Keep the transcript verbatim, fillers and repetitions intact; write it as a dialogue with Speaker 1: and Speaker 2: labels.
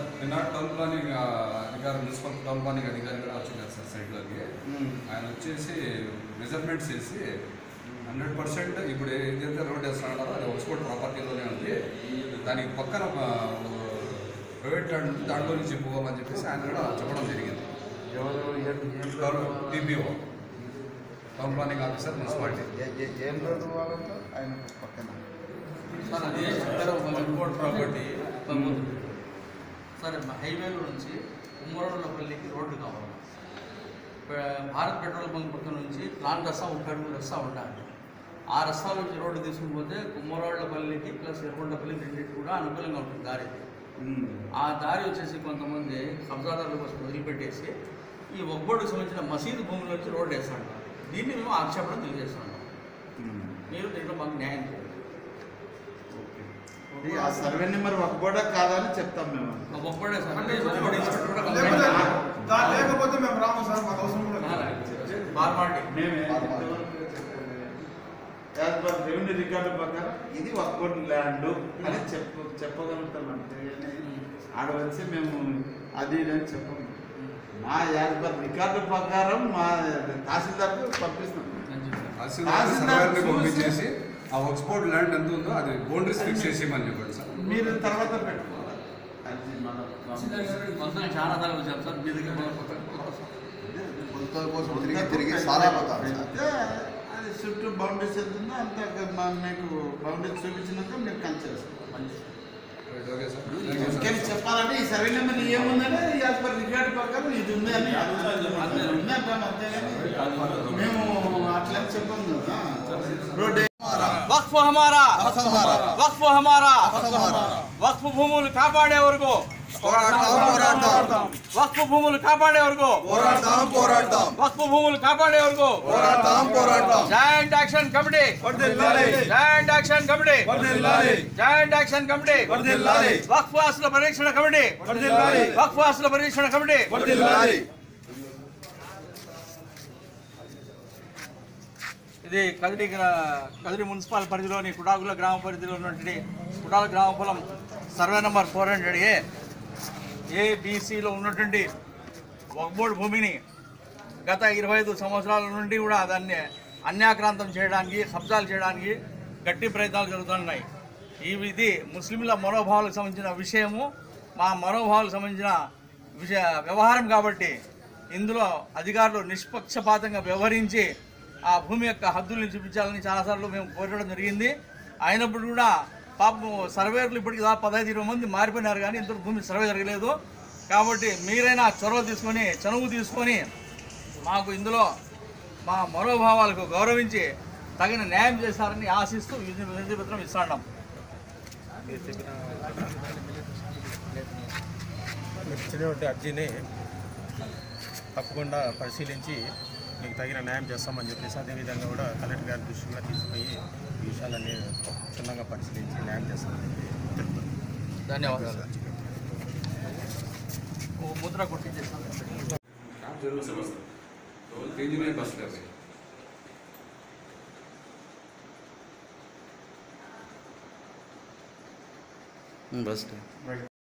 Speaker 1: నిన్న town planning అధికారి municipal town planning అధికారి కూడా వచ్చినారు సార్ సైట్లోకి. ఆయన వచ్చేసి మెజర్మెంట్స్ చేసి హండ్రెడ్ పర్సెంట్ ఇప్పుడు ఏదైతే రోడ్ వేస్తున్నాడో అది ఒక్స్ఫోర్డ్ ప్రాపర్టీలోనే ఉంది, దానికి పక్కన ప్రైవేట్ ల్యాండ్ ఉంది, దాంట్లో నుంచి పోవాలని చెప్పేసి ఆయన కూడా చెప్పడం జరిగింది. TPO town planning officer municipality.
Speaker 2: ఏం రోడ్డు వాళ్ళంతా ఆయన పక్కన
Speaker 3: సార్ అది ఒక్స్ఫోర్డ్ ప్రాపర్టీ సార్. హైవేలో నుంచి కుమ్మరోళ్ళపల్లికి రోడ్డు కావాలి. భారత్ పెట్రోల్ బంక్ పక్క నుంచి ప్లాంట్ రస్తా ఒక అడుగులు రస్తా ఉండాలి. ఆ రస్తా నుంచి రోడ్డు తీసుకుని పోతే కుమ్మరోళ్ళపల్లికి ప్లస్ ఎర్రగొండపల్లి రెండింటి కూడా అనుకూలంగా ఉంటుంది దారి. ఆ దారి వచ్చేసి కొంతమంది కబ్జాదారుల కోసం వదిలిపెట్టేసి ఈ ఒబ్బొడుకు సంబంధించిన మసీదు భూముల నుంచి రోడ్డు వేస్తాడు. దీన్ని మేము ఆక్షేపణ తెలియజేస్తున్నాం. మీరు దీంట్లో మాకు న్యాయం చేయాలి.
Speaker 2: ఆ సర్వే నెంబర్ ఒక్కబోడా కాదని చెప్తాం మేము.
Speaker 3: ఒక్కడే సార్
Speaker 4: లేకపోతే మేము రాము సార్, మాకు అవసరం కూడా
Speaker 2: రెవెన్యూ రికార్డు ప్రకారం ఇది ఒక్కబోట్ ల్యాండ్ అని చెప్ప చెప్పగలుగుతాం అంటే ఆడ వచ్చి మేము అది అని చెప్పము. మా యాజ్ పర్ రికార్డు ప్రకారం మా తహసీల్దార్కు పంపిస్తాం.
Speaker 1: తహసీల్దార్ని పంపించేసి ఆ ఒక్స్ఫోర్డ్ ల్యాండ్ ఎంత ఉందో అది బౌండరీస్ ఫిక్స్ చేసి మని చెప్పండి సార్.
Speaker 2: మీరు తర్వాత పెట్టుకోవాలి.
Speaker 3: చాలా సార్లు వచ్చారు సార్, మీ దగ్గర
Speaker 2: తిరిగి అది చుట్టూ బౌండరీస్ ఎంత ఉందో అంత మీకు బౌండరీస్ చూపించినాక మీరు కన్సేస్తాం.
Speaker 1: Okay sir.
Speaker 2: కానీ చెప్పాలంటే ఈ సర్వే నెంబర్ ఏముందంటే యాజ్ పర్ రికార్డు ప్రకారం ఇది ఉంది అని ఉందంటాం, అంతేగాని మేము అట్లా చెప్పాము కదా. రోడ్
Speaker 3: వక్ఫ్ హమారా వక్ఫ్ హమారా వక్ఫ్ భూములు కాపాడే వరకు వక్ఫ్ భూములు కాపాడే వరకు వక్ఫ్ భూములు కాపాడే వరకు joint action committee joint action committee joint action committee వక్ఫ్ ఆస్తుల పరీక్షణ కమిటీ వక్ఫ్ ఆస్తుల పరీక్షణ కమిటీ. ఇది కదిరి కదిరి మున్సిపల్ పరిధిలోని కుడాగుల గ్రామ పరిధిలో ఉన్నటువంటి కుడాల గ్రామ పొలం survey number four hundred A ఏబీసీలో ఉన్నటువంటి వక్ఫ్ భూమిని గత ఇరవై ఐదు సంవత్సరాల నుండి కూడా దాన్ని అన్యాక్రాంతం చేయడానికి, కబ్జాలు చేయడానికి గట్టి ప్రయత్నాలు జరుగుతున్నాయి. ఈ ఇది ముస్లింల మనోభావాలకు సంబంధించిన విషయము, మా మనోభావాలకు సంబంధించిన విషయ వ్యవహారం కాబట్టి ఇందులో అధికారులు నిష్పక్షపాతంగా వ్యవహరించి ఆ భూమి యొక్క హద్దుల్ని చూపించాలని చాలాసార్లు మేము కోరడం జరిగింది. అయినప్పుడు కూడా పాపం సర్వేర్లు ఇప్పటికి దాదాపు పదహైదు ఇరవై మంది మారిపోయినారు, కానీ ఇంత భూమి సర్వే జరగలేదు. కాబట్టి మీరైనా చొరవ తీసుకొని చనువు తీసుకొని మాకు ఇందులో మా మనోభావాలకు గౌరవించి తగిన న్యాయం చేస్తారని ఆశిస్తూ వినతి పత్రం ఇస్తున్నాం.
Speaker 5: ఇచ్చినటువంటి అర్జీని తప్పకుండా పరిశీలించి మీకు తగిన న్యాయం చేస్తామని చెప్పేసి అదేవిధంగా కూడా కలెక్టర్ గారి దృష్టిగా తీసుకుపోయి ఈ విషయాలన్నీ క్షుణ్ణంగా పరిశీలించి న్యాయం చేస్తామని చెప్తాను.
Speaker 3: ధన్యవాదాలు. ముద్ర కొట్టించేస్తాను.
Speaker 6: बस